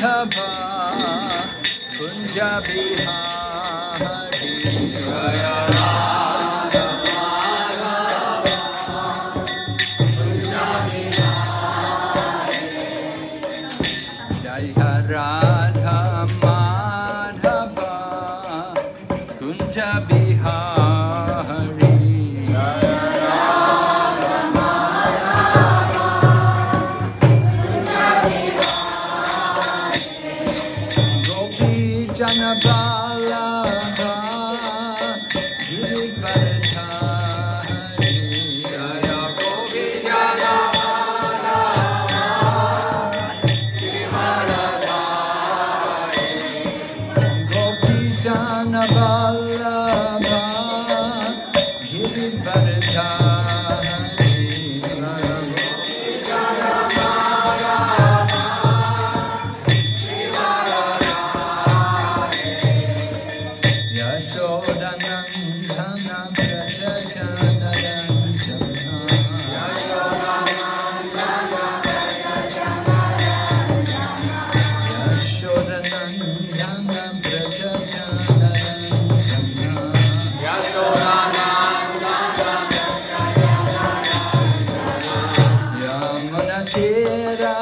Madhava Kunja Bihari Jaya Radha Madhava Kunja Bihari Jaya Radha Madhava Kunja Bihari Janabala Girivardhari Jaya Gopi Janabala Girivardhari Gopi Janabala Girivardhari Yashodanandana Yamuna Tira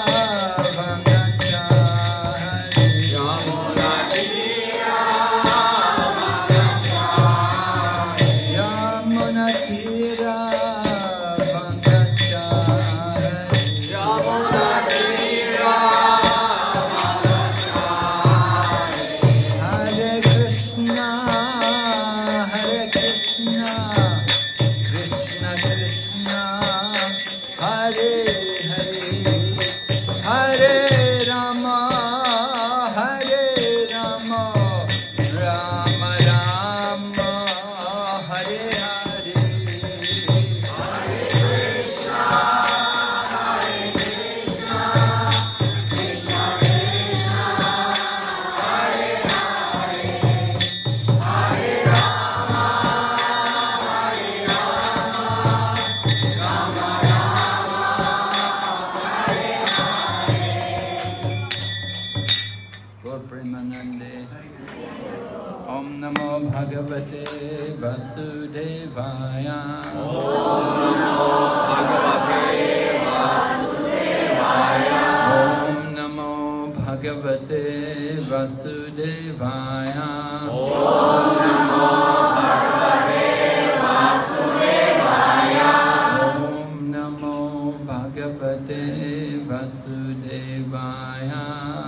Om Namo Bhagavate Vasudevaya. Om Namo Bhagavate Vasudevaya. Om Namo Bhagavate Vasudevaya. Om Namo Bhagavate Vasudevaya. Om Namo Bhagavate Vasudevaya.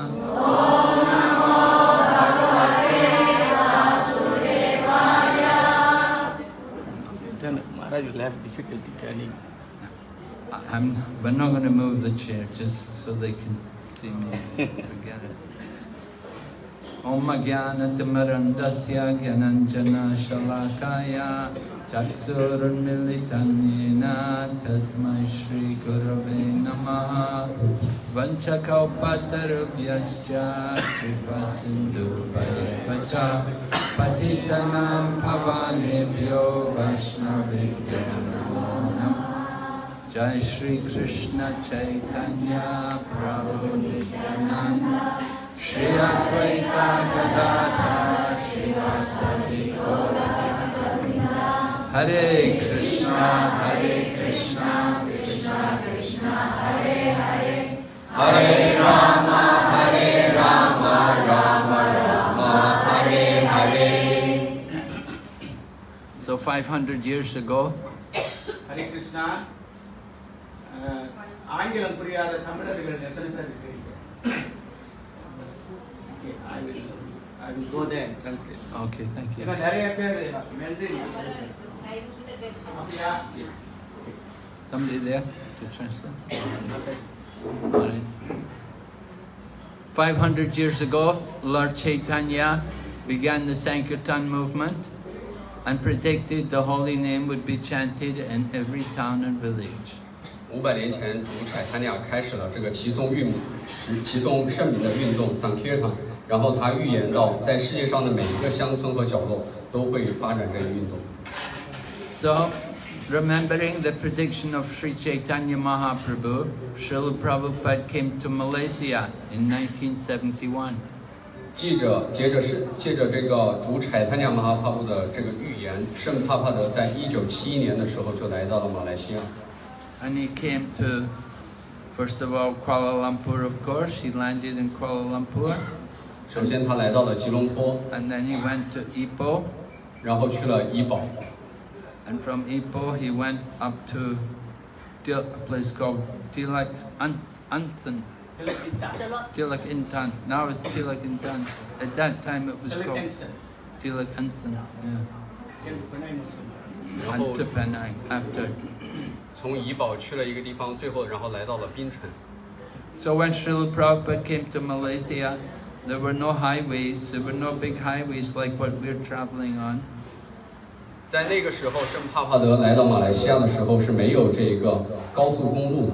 Maharaj will have difficulty turning. We're not going to move the chair just so they can see me. Forget it. Om Jnanatimirandasya Jnananjana Shalakaya Chaksurunmilitanyena Tasmai Shri Gurave Namaha Vanchakalpatarubhyascha Kripasindhubhayavacha Patitanam Pavanebhyo Vaishnavibhyo Namo Namah. Jai Shri Krishna Chaitanya Prabhu Nityananda Shri Advaita Gadadhar Srivasadi Gaura Hare Krishna Krishna Krishna Hare Hare Hare Rama Rama Rama Hare Hare. So 500 years ago, Hare Krishna. ஆங்கிலம் புரியாத தமிழர்கள் எத்தனை பேர் இருக்கீங்க? I will go there and translate. Okay, thank you. நிறைய பேர் மெல்டின். Somebody there to translate? All right. 500 years ago, Lord Chaitanya began the Sankirtan movement and predicted the holy name would be chanted in every town and village. 500年前，主柴坦雅开始了这个齐颂圣名的运动 Sankirtan， 然后他预言到，在世界上的每一个乡村和角落都会发展这个运动。 So Remembering the prediction of Sri Chaitanya Mahaprabhu, Srila Prabhupada came to Malaysia in 1971. 接着这个主采坦亚马哈帕布的这个预言，圣帕帕德在1971年的时候就来到了马来西亚。 And he came to, first of all, Kuala Lumpur, of course. He landed in Kuala Lumpur. 首先他来到了吉隆坡， And then he went to Ipoh. 然后去了怡保， And from Ipoh, he went up to a place called Tilak Antan. Tilak Intan. Now it's Tilak Intan. At that time, it was called Tilak Antan. Yeah. 然后 And to Penang after. 从怡保去了一个地方，最后然后来到了槟城。 So when Srila Prabhupada came to Malaysia, there were no highways. There were no big highways like what we're traveling on. 在那个时候，圣帕帕德来到马来西亚的时候是没有这个高速公路的。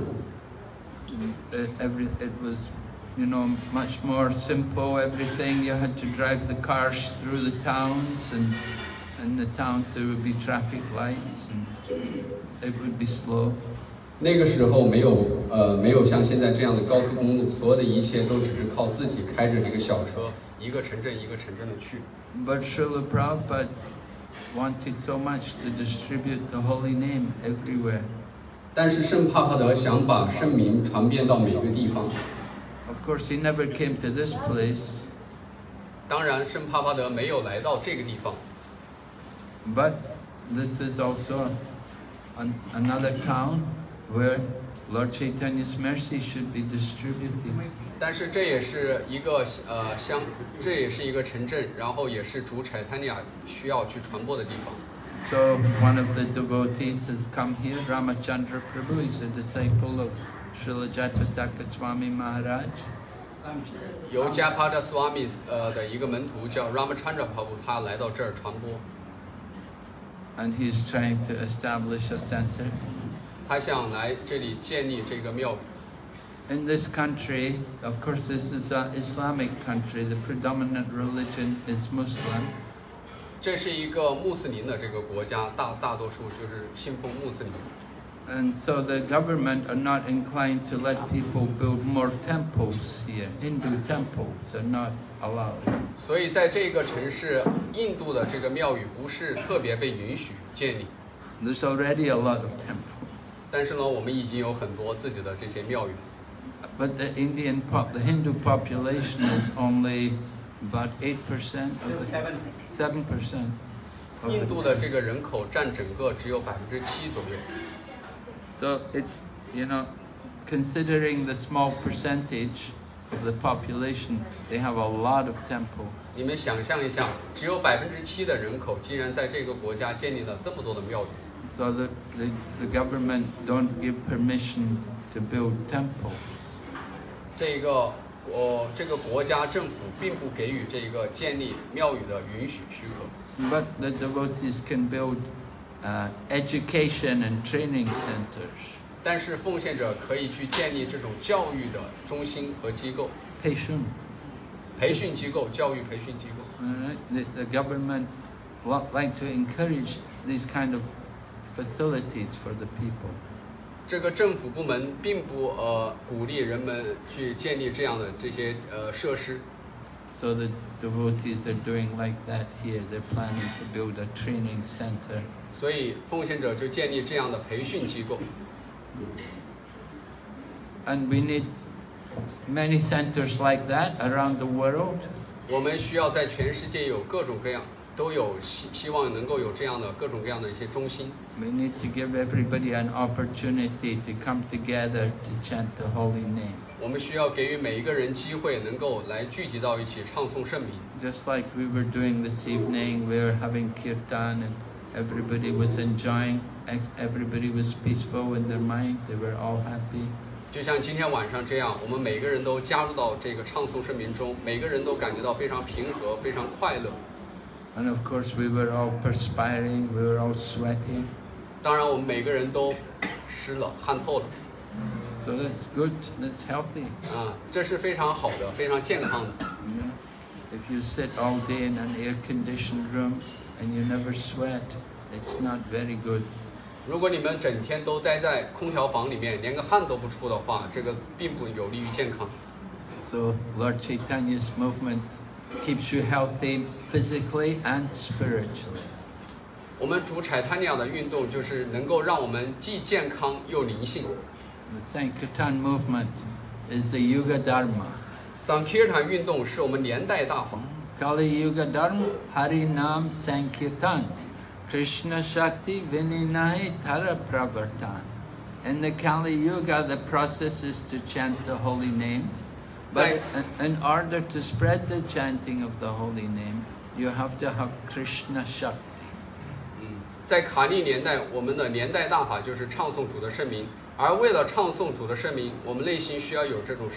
It was, you know, much more simple. Everything you had to drive the cars through the towns, and in the towns there would be traffic lights, and it would be slow. 那个时候没有像现在这样的高速公路，所有的一切都只是靠自己开着这个小车，一个城镇一个城镇的去。 But Srila Prabhupada wanted so much to distribute the holy name everywhere. 但是圣帕帕德想把圣名传遍到每个地方。 Of course, he never came to this place, 当然，圣帕帕德没有来到这个地方， but this is also another town where Lord Chaitanya's mercy should be distributed. 但是这也是一个这也是一个城镇，然后也是主采坦亚需要去传播的地方。 So one of the devotees has come here, Ramachandra Prabhu. He's a disciple of Srila Jayapataka Swami Maharaj. 由加帕达斯瓦米的一个门徒叫 Ramachandra Prabhu， 他来到这儿传播。 And he's trying to establish a center. 他想来这里建立这个庙宇。 In this country, of course, this is an Islamic country. The predominant religion is Muslim. 这是一个穆斯林的这个国家，大多数就是信奉穆斯林。 And so the government are not inclined to let people build more temples here. Hindu temples are not allowed. 所以在这个城市，印度的这个庙宇不是特别被允许建立。 There's already a lot of temples. 但是呢，我们已经有很多自己的这些庙宇。 But the Hindu population is only about 8% of the 7%. 印度的这个人口占整个只有7%左右。 So it's, you know, considering the small percentage of the population, they have a lot of temples. 你们想象一下，只有7%的人口，竟然在这个国家建立了这么多的庙宇。 So the government don't give permission to build temples. 这个国家政府并不给予这个建立庙宇的允许许可。 But the devotees can build education and training centers. 但是奉献者可以去建立这种教育的中心和机构，培训机构、教育培训机构。 The government like to encourage these kind of facilities for the people. 这个政府部门并不鼓励人们去建立这样的这些设施。 So the devotees are doing like that here. They're planning to build a training center. 所以奉献者就建立这样的培训机构。 And we need many centers like that around the world. 我们需要在全世界有各种各样，都有希望能够有这样的各种各样的一些中心。 We need to give everybody an opportunity to come together to chant the holy name. 我们需要给予每一个人机会，能够来聚集到一起唱诵圣名。 Just like we were doing this evening, we were having kirtan and everybody was enjoying, everybody was peaceful in their mind, they were all happy. 就像今天晚上这样，我们每个人都加入到这个唱诵圣名中，每个人都感觉到非常平和，非常快乐。 And of course we were all perspiring, we were all sweating. 当然，我们每个人都湿了，汗透了。 So that's good, that's healthy. 这是非常好的，非常健康的。 If you sit all day in an air-conditioned room and you never sweat, it's not very good. 如果你们整天都待在空调房里面，连个汗都不出的话，这个并不有利于健康。 So Lord Chaitanya's movement keeps you healthy physically and spiritually. 我们主柴塔尼亚的运动就是能够让我们既健康又灵性。 The Sankirtan movement is the Yuga Dharma. Sankirtan 运动是我们年代大法。 Kali Yuga Dharma Harinam Sankirtan Krishna Shakti Vininahi Tara Pravartan. In the Kali Yuga, the process is to chant the holy name. But in order to spread the chanting of the holy name, you have to have Krishna Shakti. 在卡利年代，我们的年代大法就是唱诵主的圣名，而为了唱诵主的圣名，我们内心需要有这种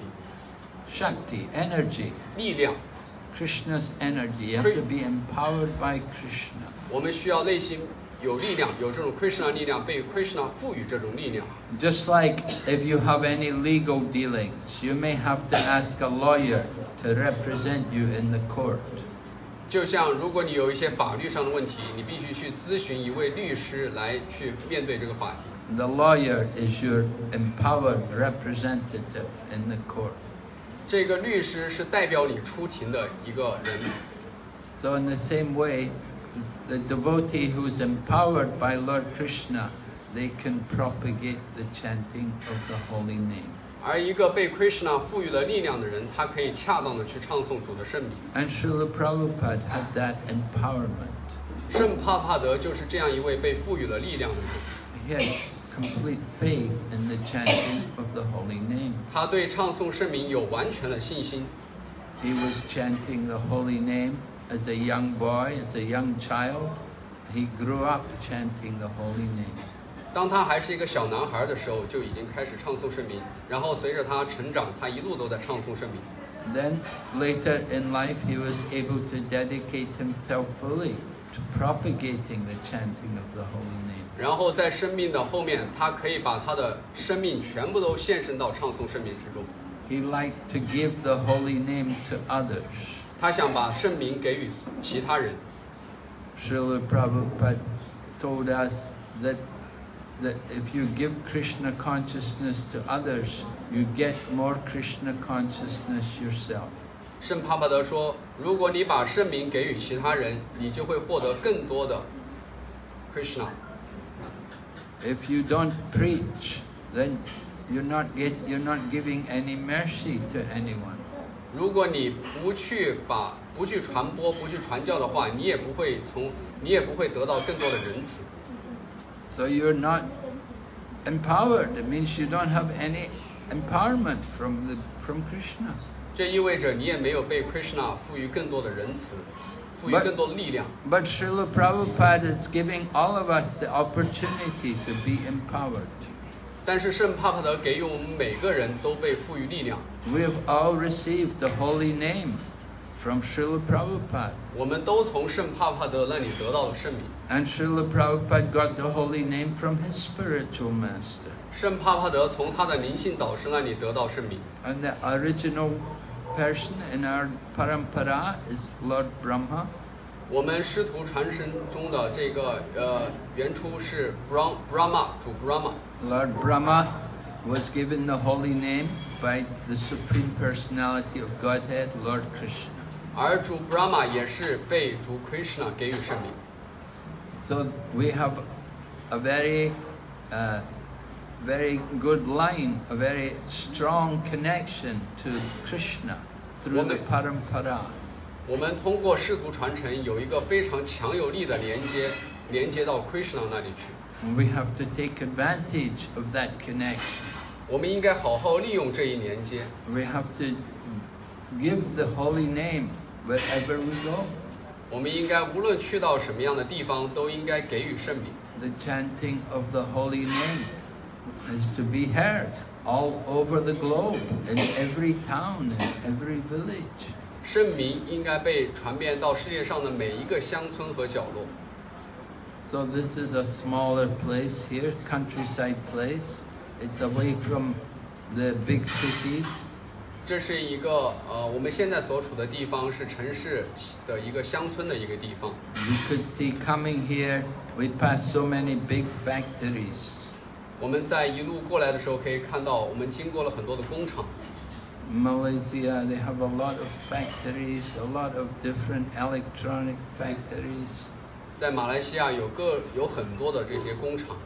Shakti, energy. 力量。 Krishna's energy. You have to be empowered by Krishna. 我们需要内心有力量，有这种 Krishna 力量，被 Krishna 赋予这种力量。 Just like if you have any legal dealings, you may have to ask a lawyer to represent you in the court. 就像如果你有一些法律上的问题，你必须去咨询一位律师来去面对这个法庭。 The lawyer is your empowered representative in the court. 这个律师是代表你出庭的一个人。 So in the same way, the devotee who is empowered by Lord Krishna, they can propagate the chanting of the holy name. 而一个被 Krishna 赋予了力量的人，他可以恰当的去唱诵主的圣名。 And Srila Prabhupada had that empowerment. 圣帕帕德就是这样一位被赋予了力量的人。 He had complete faith in the chanting of the holy name. 他对唱诵圣名有完全的信心。 He was chanting the holy name as a young boy, as a young child. He grew up chanting the holy name. 当他还是一个小男孩的时候，就已经开始唱诵圣名，然后随着他成长，他一路都在唱诵圣名。 Then later in life, he was able to dedicate himself fully to propagating the chanting of the holy name. 然后在生命的后面，他可以把他的生命全部都献身到唱诵圣名之中。 He liked to give the holy name to others. 他想把圣名给予其他人。 Srila Prabhupada told us that if you give Krishna consciousness to others, you get more Krishna consciousness yourself. 圣帕帕德说，如果你把圣名给予其他人，你就会获得更多的 Krishna。 If you don't preach, then you're not giving any mercy to anyone. 如果你不去传播、不去传教的话，你也不会得到更多的仁慈。 So you're not empowered. It means you don't have any empowerment from Krishna. 这意味着你也没有被 Krishna 赋予更多的仁慈，赋予更多的力量。 But Srila Prabhupada is giving all of us the opportunity to be empowered. 但是圣帕帕德给予我们每个人都被赋予力量。 We have all received the holy name from Srila Prabhupada. 我们都从圣帕帕德那里得到了圣名。 And Srila Prabhupada got the holy name from his spiritual master. 圣帕帕德从他的灵性导师那里得到圣名。 And the original person in our parampara is Lord Brahma. 我们师徒传承中的这个原初是 Brahma 主 Brahma。 Lord Brahma was given the holy name by the Supreme Personality of Godhead, Lord Krishna. 而主 Brahma 也是被主 Krishna 给予圣名。 So we have a very good line, a very strong connection to Krishna through the parampara. 我们通过师徒传承有一个非常强有力的连接到 Krishna 那里去。 We have to take advantage of that connection. 我们应该好好利用这一连接。 We have to give the holy name wherever we go. 我们应该无论去到什么样的地方，都应该给予圣名。 The chanting of the holy name is to be heard all over the globe, in every town, in every village. 圣名应该被传遍到世界上的每一个乡村和角落。 So this is a smaller place here, countryside place. It's away from the big cities. 这是一个我们现在所处的地方是城市的一个乡村的一个地方。 You could see coming here, we passed so many big factories. 我们在一路过来的时候可以看到，我们经过了很多的工厂。 Malaysia, they have a lot of factories, a lot of different electronic factories. 在马来西亚有很多的这些工厂。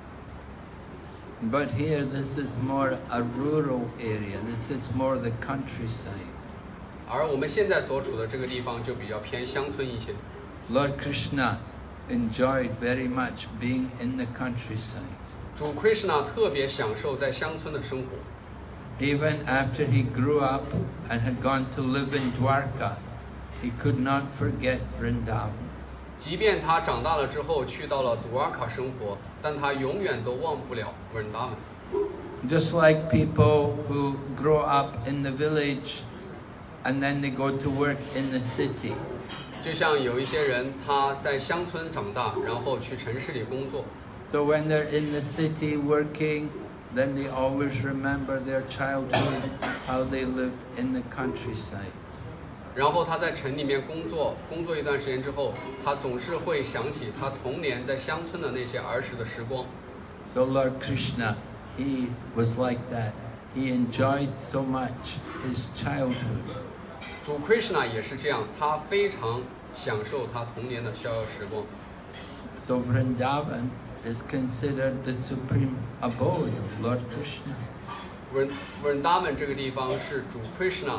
But here, this is more a rural area. This is more the countryside. 而我们现在所处的这个地方就比较偏乡村一些。 Lord Krishna enjoyed very much being in the countryside. 主 Krishna 特别享受在乡村的生活。 Even after he grew up and had gone to live in Dwarka, he could not forget Vrindavan. 即便他长大了之后去到了杜瓦卡生活，但他永远都忘不了Vrindavan。 Just like people who grow up in the village and then they go to work in the city. 就像有一些人他在乡村长大，然后去城市里工作。 So when they're in the city working, then they always remember their childhood, how they lived in the countryside. 然后他在城里面工作一段时间之后，他总是会想起他童年在乡村的那些儿时的时光。 So Lord Krishna, he was like that. He enjoyed so much his childhood. 主 Krishna 也是这样，他非常享受他童年的逍遥时光。 So Vrindavan is considered the supreme abode of Lord Krishna. Vrindavan 这个地方是主 Krishna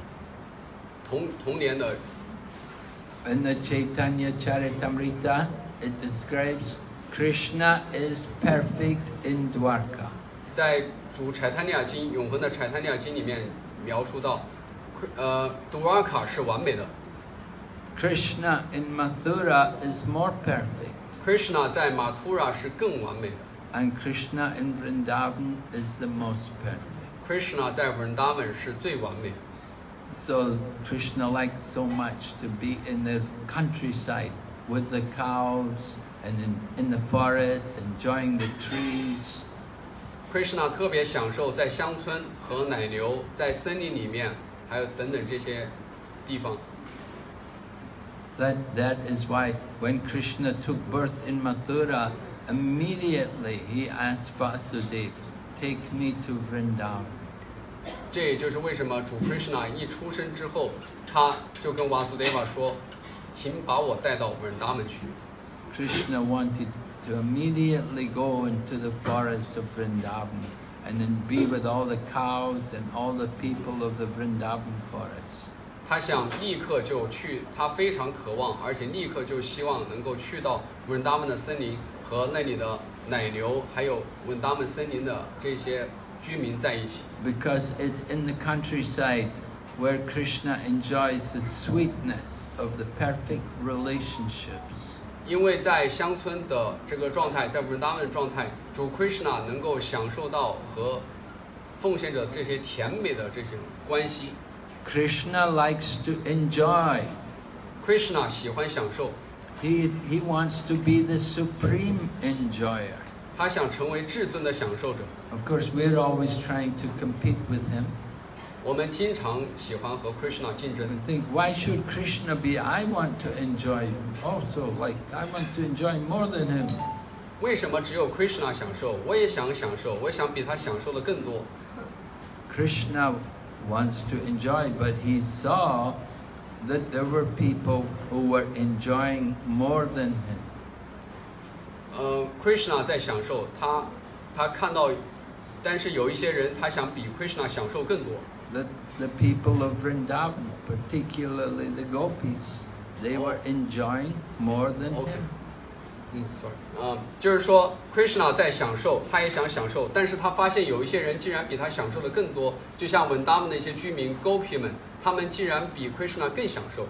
童年的。 In the Chaitanya Charitamrita, it describes Krishna is perfect in Dwarka. 在主柴坦尼亚经永恒的柴坦尼亚经里面描述到，杜瓦卡是完美的。 Krishna in Mathura is more perfect. Krishna 在马图拉是更完美的。 And Krishna in Vrindavan is the most perfect. Krishna 在 Vrindavan 是最完美的。 So Krishna likes so much to be in the countryside with the cows and in the forest, enjoying the trees. Krishna 特别享受在乡村和奶牛，在森林里面，还有等等这些地方。 That is why when Krishna took birth in Mathura, immediately he asked Vasudeva, "Take me to Vrindavan." 这也就是为什么主 Krishna 一出生之后，他就跟 Vasudeva 说：“请把我带到 Vrindavan 去。” Krishna wanted to immediately go into the forest of Vrindavan and then be with all the cows and all the people of the Vrindavan forest. 他想立刻就去，他非常渴望，而且立刻就希望能够去到 Vrindavan 的森林和那里的奶牛，还有 Vrindavan 森林的这些居民在一起。 Because it's in the countryside where Krishna enjoys the sweetness of the perfect relationships. 因为在乡村的这个状态，在 Vrindavan 的状态，主 Krishna 能够享受到和奉献者这些甜美的这种关系。 Krishna likes to enjoy. Krishna 喜欢享受。 He wants to be the supreme enjoyer. 他想成为至尊的享受者。 Of course, we're always trying to compete with him. 我们经常喜欢和 Krishna 竞争。 I think, why should Krishna be? I want to enjoy also. Like I want to enjoy more than him. 为什么只有 Krishna 享受？我也想享受，我想比他享受的更多。 Krishna wants to enjoy, but he saw that there were people who were enjoying more than him. Krishna 在享受，他看到，但是有一些人他想比 Krishna 享受更多。 The people of Vrindavan, particularly the gopis, they were enjoying more than him. Sorry. 就是说 Krishna 在享受，他也想享受，但是他发现有一些人竟然比他享受的更多，就像Vrindavan的一些居民 Gopi 们，他们竟然比 Krishna 更享受。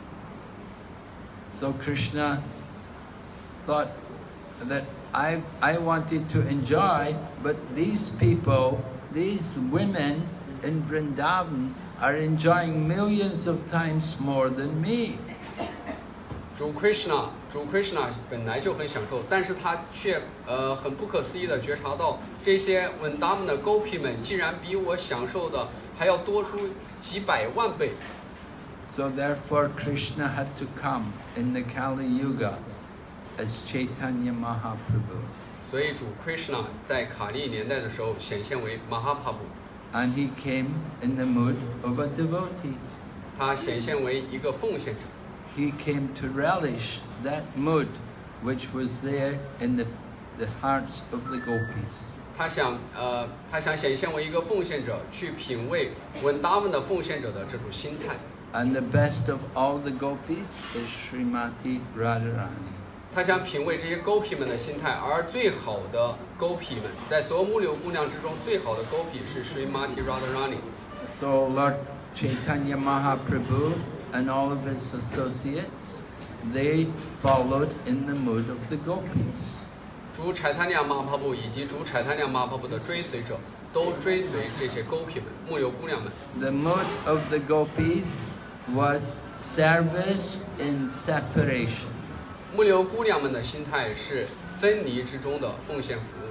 So Krishna thought that I wanted to enjoy, but these people, these women in Vrindavan are enjoying millions of times more than me. 主 Krishna 本来就很享受，但是他却很不可思议的觉察到，这些Vrindavan的 Gopi 们竟然比我享受的还要多出几百万倍。 So therefore Krishna had to come in the Kali Yuga as Chaitanya Mahaprabhu. 所以主 Krishna 在卡利年代的时候显现为马哈帕布， And he came in the mood of a devotee. 他显现为一个奉献者， He came to relish that mood which was there in the hearts of the gopis. 他想显现为一个奉献者，去品味稳达们的奉献者的这种心态。 And the best of all the gopis is Srimati Radharani. 他想品味这些狗皮们的心态，而最好的狗皮们，在所有木柳姑娘之中，最好的狗皮是 Srimati Radharani。 So Lord Chaitanya Mahaprabhu and all of his associates, they followed in the mood of the gopis. 主柴塔尼亚玛帕布以及主柴塔尼亚玛帕布的追随者，都追随这些狗皮们、木柳姑娘们。 The mood of the gopis was service in separation. 木柳姑娘们的心态是分离之中的奉献服务。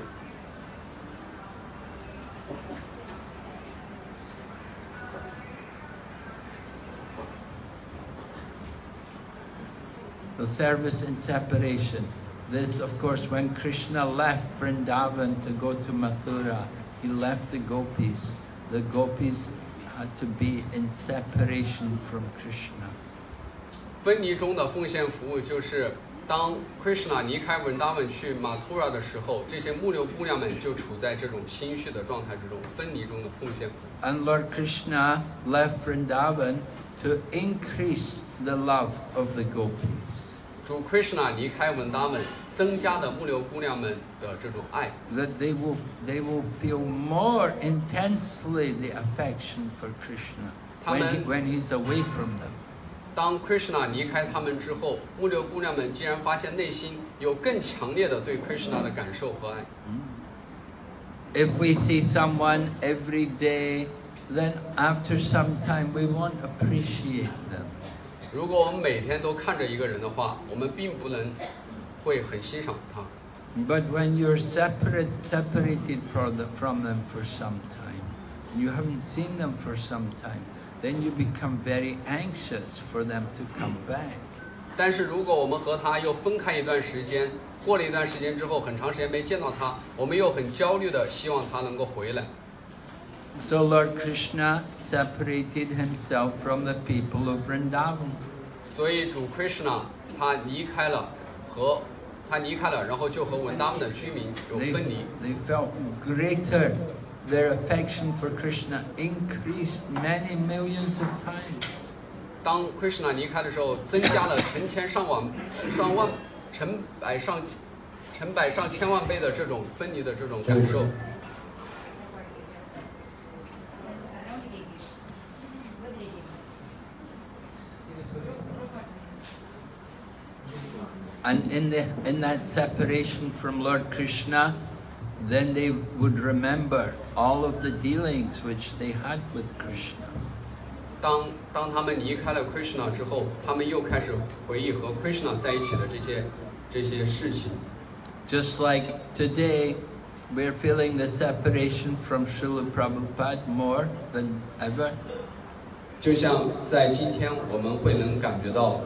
So service in separation. This, of course, when Krishna left Vrindavan to go to Mathura, he left the gopis. The gopis had to be in separation from Krishna. 分离中的奉献服务就是当 Krishna 离开文达文去马图拉的时候，这些木柳姑娘们就处在这种心绪的状态之中，分离中的奉献服务。 And Lord Krishna left Vrindavan to increase the love of the gopis. 主 Krishna 离开文达文，增加的木柳姑娘们的这种爱， That they will feel more intensely the affection for Krishna when he's away from them. 当 Krishna 离开他们之后，木柳姑娘们竟然发现内心有更强烈的对 Krishna 的感受和爱。 If we see someone every day, then after some time we won't appreciate them. 如果我们每天都看着一个人的话，我们并不能会很欣赏他。 But when you're separated from them for some time, and you haven't seen them for some time, then you become very anxious for them to come back. 但是如果我们和他又分开一段时间，过了一段时间之后，很长时间没见到他，我们又很焦虑的希望他能够回来。 So Lord Krishna separated himself from the people of Vrindavan. 所以主 Krishna 他离开了，然后就和文达们的居民有分离。 They felt greater. Their affection for Krishna increased many millions of times. 当 Krishna 离开的时候，增加了成千上万、成百上千万倍的这种分离的这种感受。 And in that separation from Lord Krishna, then they would remember all of the dealings which they had with Krishna. 当他们离开了 Krishna 之后，他们又开始回忆和 Krishna 在一起的这些事情。 Just like today, we're feeling the separation from Srila Prabhupada more than ever. 就像在今天，我们会感觉到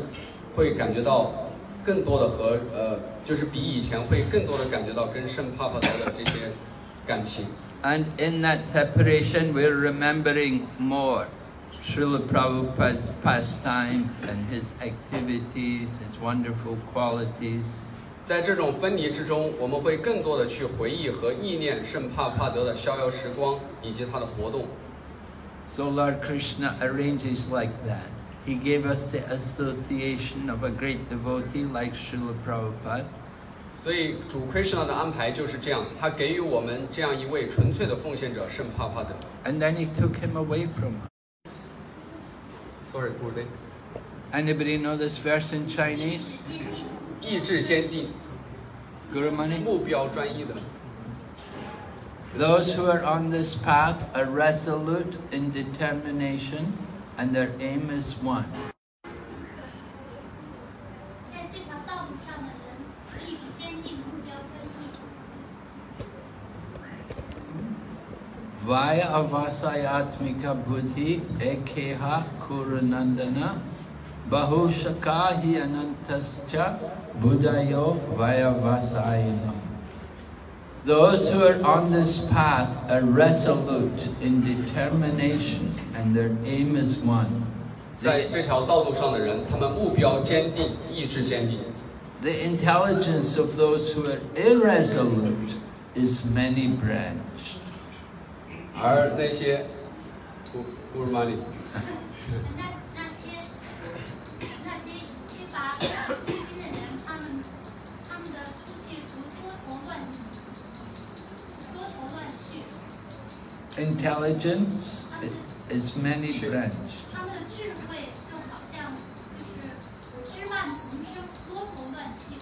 更多的和就是比以前会更多的感觉到跟圣帕帕多的这些感情。 And in that separation, we're remembering more Srila Prabhupada's pastimes and his activities, his wonderful qualities. 在这种分离之中，我们会更多的去回忆和意念圣帕帕德的逍遥时光以及他的活动。 So Lord Krishna arranges like that. He gave us the association of a great devotee like Srila Prabhupada. 所以主 Krishna 的安排就是这样，他给予我们这样一位纯粹的奉献者圣帕帕德。 And then he took him away from us. Sorry, Gurudev. Anybody know this verse in Chinese? 意志坚定， Gurumani? 目标专一的。 Those who are on this path are resolute in determination and their aim is one. 在这条道路上的人，意志坚定，目标专 Vaya avasayatmika buddhi ekeha kurunandana bahushakahi anantascha buddhayo vaya vasayinam. Those who are on this path are resolute in determination and their aim is one. 在这条道路上的人，他们目标坚定，意志坚定。 The intelligence of those who are irresolute is many-branched. 而那些，Good morning。 那些缺乏信心的人，他们的思绪如多头乱绪。 Intelligence is many-branched. 他们的智慧就好像就是枝蔓丛生，多头乱绪。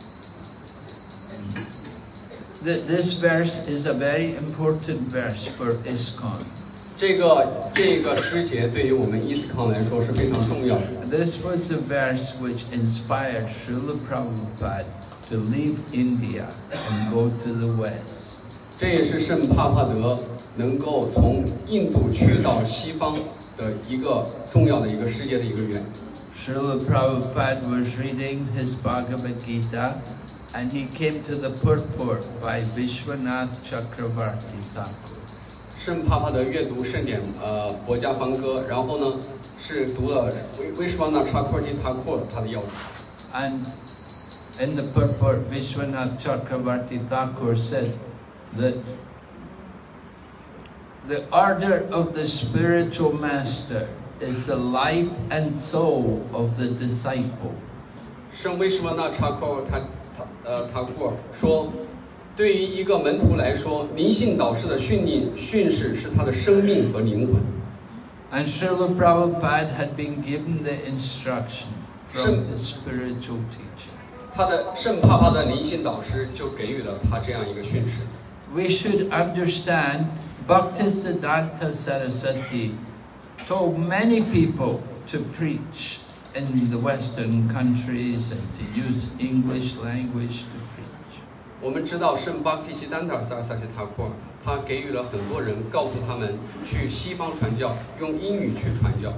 This verse is a very important verse for ISKCON. 这个诗节对于我们伊斯康来说是非常重要的。 This was the verse which inspired Srila Prabhupada to leave India and go to the West. 这也是圣帕帕德能够从印度去到西方的一个重要的一个世界的一个原因。 Srila Prabhupada was reading his Bhagavad Gita and he came to the purport by Vishwanath Chakravarti Thakur. 圣帕帕德阅读圣典博家梵歌，然后呢是读了Vishwanath Chakravarti Thakur 他的要旨。 And in the purport, Vishwanath Chakravarti Thakur said that the order of the spiritual master is the life and soul of the disciple. 圣威什纳查库塔库尔说，对于一个门徒来说，灵性导师的训示是他的生命和灵魂。 And Srila Prabhupada had been given the instruction from the spiritual teacher. 他的圣帕帕的灵性导师就给予了他这样一个训示。 We should understand Bhaktisiddhanta Saraswati told many people to preach in the Western countries and to use English language to preach. 我们知道圣巴提西丹达萨萨奇塔库尔，他给予了很多人，告诉他们去西方传教，用英语去传教。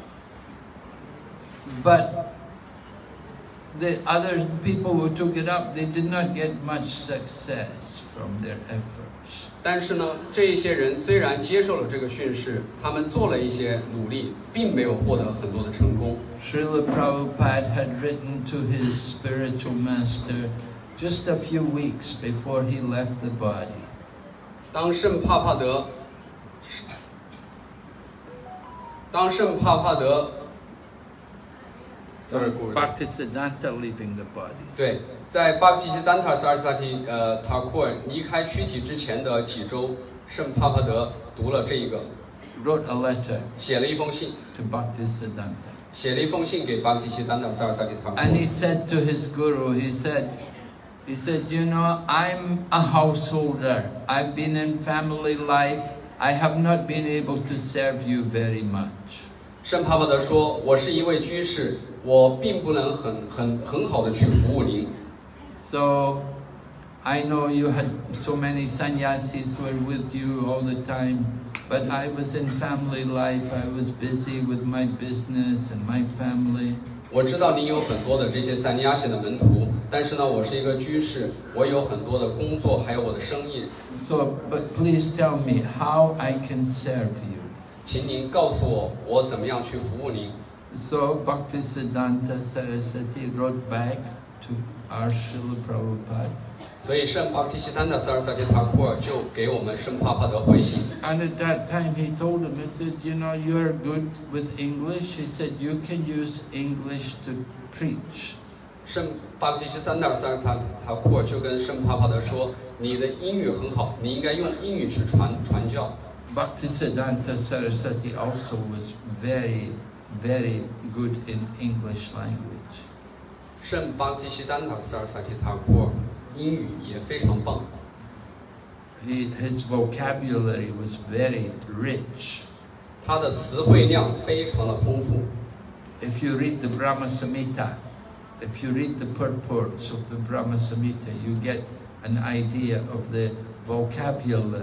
But the other people who took it up, they did not get much success from their efforts. 但是呢，这些人虽然接受了这个训示，他们做了一些努力，并没有获得很多的成功。 Srila Prabhupada had written to his spiritual master just a few weeks before he left the body. 当圣帕帕德 Bhaktisiddhanta leaving the body. 对，在巴基斯坦塔萨尔萨提塔库尔离开躯体之前的几周，圣帕帕德读了这一个， Wrote a letter 写了一封信， to Bhaktisiddhanta. 写了一封信给巴基斯坦塔萨尔萨提塔库 And 尔。 he said to his guru, he said, you know, I'm a householder. I've been in family life. I have not been able to serve you very much. 圣帕帕德说：“我是一位居士，我并不能很好的去服务您。 So, I know you had so many sannyasis were with you all the time, but I was in family life. I was busy with my business and my family. 我知道您有很多的这些三尼亚系的门徒，但是呢，我是一个居士，我有很多的工作，还有我的生意。 So, but please tell me how I can serve you. 请您告诉我，我怎么样去服务您。” So Bhaktisiddhanta Saraswati wrote back to our Srila Prabhupada. 所以圣巴提西丹的萨尔萨提塔库尔就给我们圣帕帕德回信。 And at that time he told him, he said, you know, you are good with English. He said, you can use English to preach. 圣巴基斯坦的萨尔塔库尔就跟圣帕帕德说：“你的英语很好，你应该用英语去传教。” Bhaktisiddhanta Saraswati also was very, very good in English language. 圣巴基斯坦的萨尔萨提塔库尔英语也非常棒， His vocabulary was very rich. 他的词汇量非常的丰富。 If you read the Brahma Samhita, if you read the purports of the Brahma Samhita, you get an idea of the vocabulary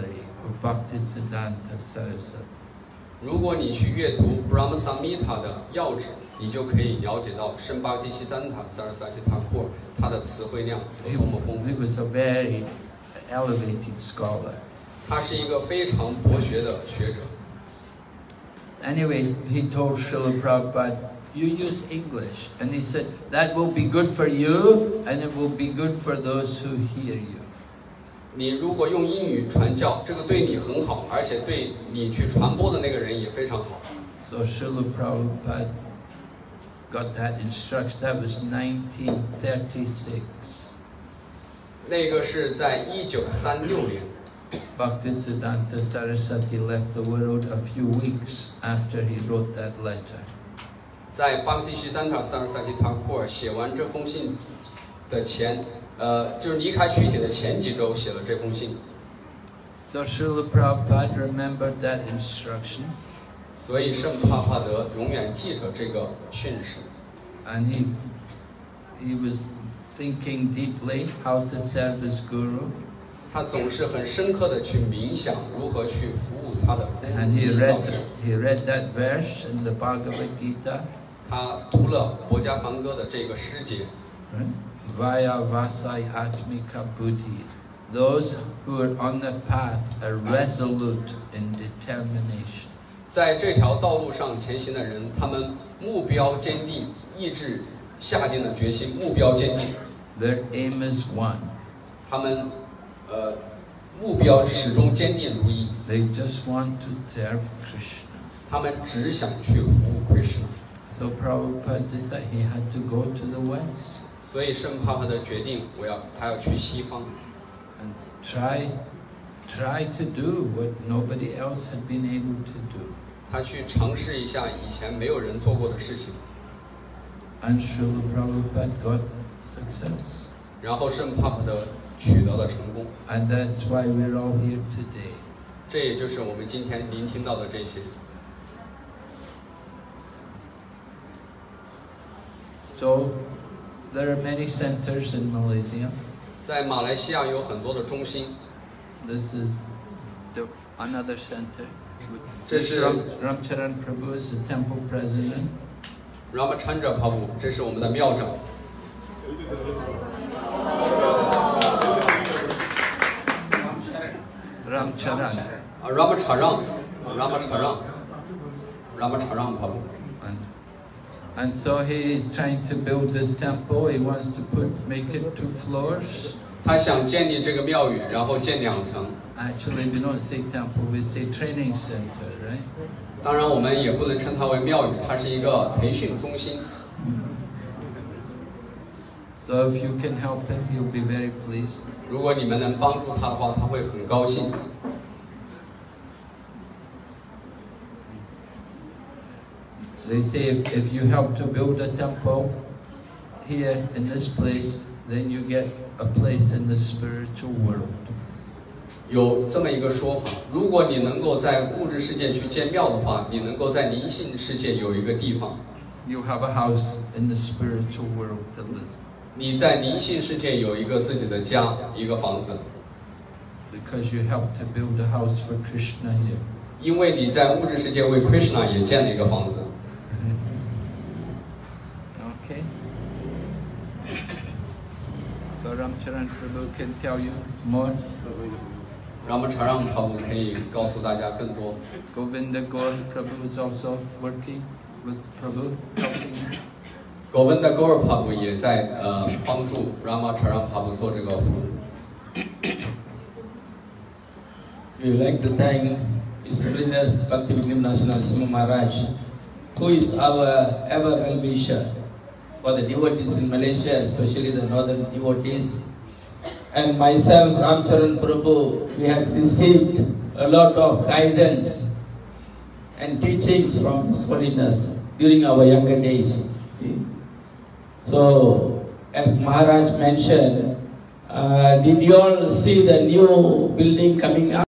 of Bhaktisiddhanta Saraswati. 如果你去阅读 Brahma Samhita 的要旨，你就可以了解到圣巴基西丹塔 Saraswati Thakur 他的词汇量有多么丰富。 He was a very elevated scholar. 他是一个非常博学的学者。 Anyway, he told Srila Prabhupada, you use English. And he said, that will be good for you and it will be good for those who hear you. 你如果用英语传教，这个对你很好，而且对你去传播的那个人也非常好。 So Srila Prabhupada got that instruction. That was 1936. 那个是在1936年， Bhaktisiddhanta Saraswati left the world a few weeks after he wrote that letter. 在巴基西丹塔 Saraswati Thakur 写完这封信的前，就是离开躯体的前几周写了这封信。 So Srila Prabhupada remembered that instruction, 所以圣帕帕德永远记着这个训示， and he was thinking deeply how to serve his guru, 他总是很深刻的去冥想如何去服务他的 and 一些导师。 he read that verse in the Bhagavad Gita, 他读了博伽梵歌的这个诗节， right? Vaya vasai atmika buddhi. Those who are on the path are resolute in determination. 在这条道路上前行的人，他们目标坚定，意志下定了决心，目标坚定， Their aim is one. 他们目标始终坚定如一， They just want to serve Krishna. 他们只想去服务 Krishna。 So Prabhupada decided he had to go to the West 所以圣帕帕的决定，他要去西方， and try to do what nobody else had been able to do. 他去尝试一下以前没有人做过的事情。 And Srila Prabhupada got success. 然后圣帕帕的取得了成功， And that's why we're all here today. 这也就是我们今天聆听到的这些。 So there are many centers in Malaysia. 在马来西亚有很多的中心， This is another center. 这是 Ramcharan Prabhu is the temple president. Ramachandra Prabhu， 这是我们的庙长。 Ramcharan. Ramachandra Prabhu。 And so he is trying to build this temple. He wants to make it 2 floors. 他想建立这个庙宇，然后建2层。 Actually, we don't say temple, we say training center, right? 当然，我们也不能称它为庙宇，它是一个培训中心。 So if you can help him, he'll be very pleased. 如果你们能帮助他的话，他会很高兴。 They say if you help to build a temple here in this place, then you get a place in the spiritual world. 有这么一个说法，如果你能够在物质世界去建庙的话，你能够在灵性世界有一个地方。 You have a house in the spiritual world to live. 你在灵性世界有一个自己的家，一个房子， Because you helped to build a house for Krishna here. 因为你在物质世界为 Krishna 也建了一个房子。 Okay? So Ramcharan Prabhu can tell you more. Ramachandra Prabhu 可以告诉大家更多。 Govinda Gaur Prabhu is also working with Prabhu, helping him. Govinda Gaur Prabhu 也在帮助 Ramachandra Prabhu 做这个服务。 We would like to thank His Holiness Bhaktivedanta Narasimha Maharaj, who is our ever well-wisher for the devotees in Malaysia, especially the northern devotees. And myself, Ramcharan Prabhu, we have received a lot of guidance and teachings from His Holiness during our younger days. So, as Maharaj mentioned, did you all see the new building coming up?